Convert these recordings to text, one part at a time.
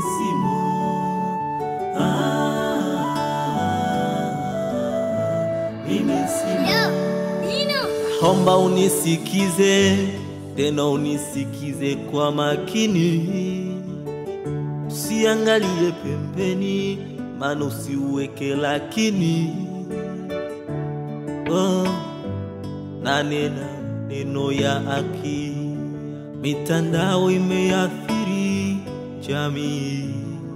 simo. Mimi simo. Homba unisikize, tena unisikize kwa makini. Usiangalie pembeni, maana usiweke lakini. Nanena neno ya haki. Mitandao imeathiri jamii.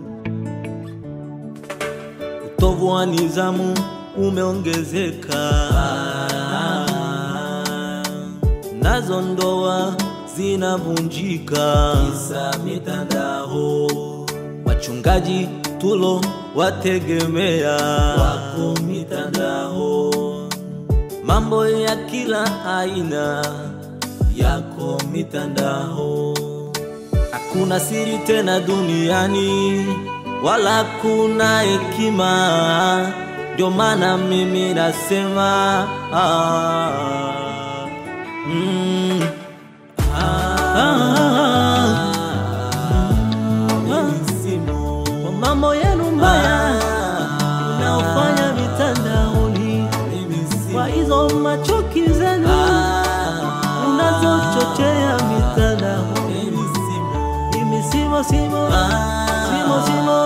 Utovu wa nidhamu umeongezeka. Nazo ndoa zinavunjika kisa mitandao. Wachungaji tulo wategemea wako mitandao. Mambo ya kila aina yako mitandao. Hakuna siri tena duniani, wala kuna hekima. Ndio maana mimi nasema kwa mambo yenu mbaya unaofanya mitandaoni, kwa hizo machoki zenu unazochochea mitandao. Mimi simo, simo, simo, simo.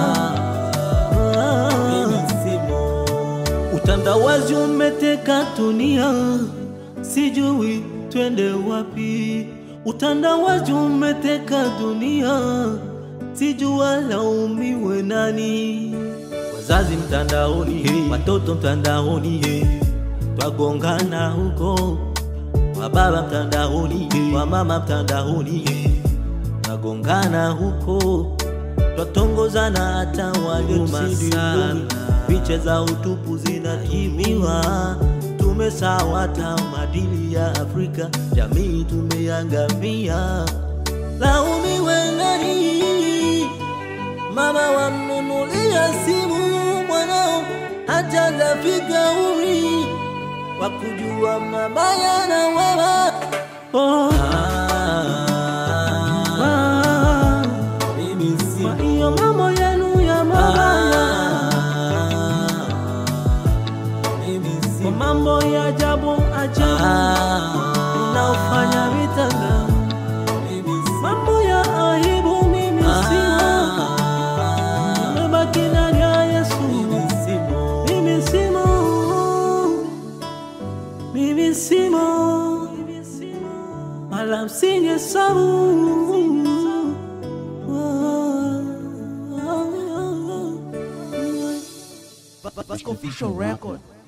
Utandawazi umeteka dunia, sijui twende wapi. Utandawazi umeteka dunia, sijua laumiwe nani. Wazazi mtandaoni, watoto mtandaoni, twagongana huko. Wababa mtandaoni, wamama mtandaoni, twagongana huko. Twatongozana hata walioma sana. Picha za utupu zinatimiwa. Tumesawa tamaduni ya Afrika, jamii tumeangamia. Laumiwe nani? Mama wamnunulia simu mwanao, hajafika umri wa kujua mabaya na wema. Mimi simo. Hiyo mambo yenu ya mabaya, kwa mambo ya ajabu unaofanya mitandao. Mambo ya aibu mimi simo. Nimebaki ndani ya Yesu. Mimi simo. Mimi simo. Wala msinihesabu. Vasco Official Record.